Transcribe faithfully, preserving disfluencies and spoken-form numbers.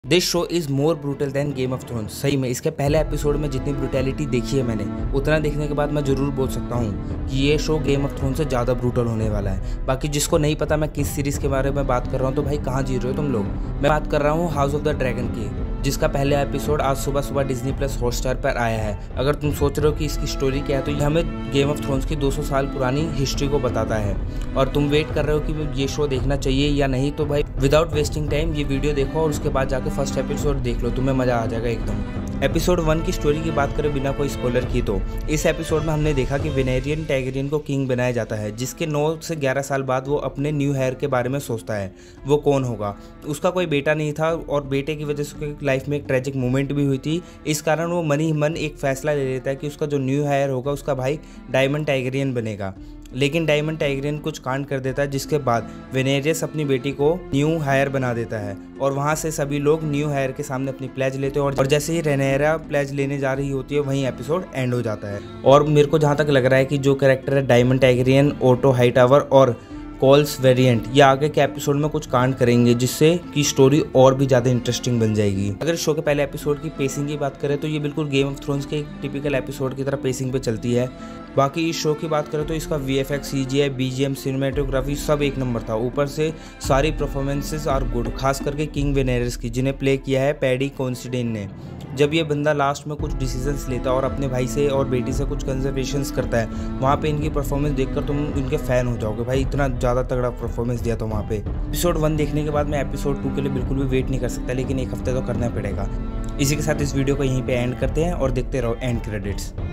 This show is more brutal than Game of Thrones. सही में इसके पहले एपिसोड में जितनी ब्रूटैलिटी देखी है मैंने, उतना देखने के बाद मैं जरूर बोल सकता हूँ कि ये शो गेम ऑफ थ्रोन्स से ज़्यादा ब्रूटल होने वाला है। बाकी जिसको नहीं पता मैं किस सीरीज़ के बारे में बात कर रहा हूँ, तो भाई कहाँ जी रहे हो तुम लोग। मैं बात कर रहा हूँ हाउस ऑफ द ड्रैगन की, जिसका पहला एपिसोड आज सुबह सुबह डिज्नी प्लस हॉटस्टार पर आया है। अगर तुम सोच रहे हो कि इसकी स्टोरी क्या है, तो ये हमें गेम ऑफ थ्रोन्स की दो सौ साल पुरानी हिस्ट्री को बताता है। और तुम वेट कर रहे हो कि ये शो देखना चाहिए या नहीं, तो भाई विदाउट वेस्टिंग टाइम ये वीडियो देखो और उसके बाद जाके फर्स्ट एपिसोड देख लो, तुम्हें मजा आ जाएगा एकदम। एपिसोड वन की स्टोरी की बात करें बिना कोई स्पॉइलर की, तो इस एपिसोड में हमने देखा कि वेनेरियन टाइगरियन को किंग बनाया जाता है, जिसके नौ से ग्यारह साल बाद वो अपने न्यू हेयर के बारे में सोचता है। वो कौन होगा? उसका कोई बेटा नहीं था और बेटे की वजह से उसकी लाइफ में एक ट्रेजिक मोमेंट भी हुई थी। इस कारण वो मन ही मन एक फैसला ले लेता है कि उसका जो न्यू हेयर होगा उसका भाई डायमंड टाइगरियन बनेगा। लेकिन डायमंड टाइगरियन कुछ कांड कर देता है, जिसके बाद वेनेरियस अपनी बेटी को न्यू हायर बना देता है और वहाँ से सभी लोग न्यू हायर के सामने अपनी प्लेज लेते हैं। और जैसे ही रेनेरा प्लेज लेने जा रही होती है, वहीं एपिसोड एंड हो जाता है। और मेरे को जहाँ तक लग रहा है कि जो कैरेक्टर है डायमंड टाइगरियन, ओटो हाईटावर और कॉल्स वेरिएंट, ये आगे के एपिसोड में कुछ कांड करेंगे, जिससे कि स्टोरी और भी ज़्यादा इंटरेस्टिंग बन जाएगी। अगर शो के पहले एपिसोड की पेसिंग की बात करें, तो ये बिल्कुल गेम ऑफ थ्रोन्स के एक टिपिकल एपिसोड की तरह पेसिंग पे चलती है। बाकी इस शो की बात करें तो इसका V F X, C G I, B G M, cinematography सब एक नंबर था। ऊपर से सारी परफॉर्मेंसेज आर गुड, खास करके किंग वेनेरियस की, जिन्हें प्ले किया है पैडी कॉन्सिडेन ने। जब ये बंदा लास्ट में कुछ डिसीजंस लेता है और अपने भाई से और बेटी से कुछ कंजर्वेशंस करता है, वहाँ पे इनकी परफॉर्मेंस देखकर तुम इनके फ़ैन हो जाओगे। भाई इतना ज़्यादा तगड़ा परफॉर्मेंस दिया था वहाँ पे। एपिसोड वन देखने के बाद मैं एपिसोड टू के लिए बिल्कुल भी वेट नहीं कर सकता, लेकिन एक हफ्ते तो करना पड़ेगा। इसी के साथ इस वीडियो को यहीं पे एंड करते हैं और देखते रहो एंड क्रेडिट्स।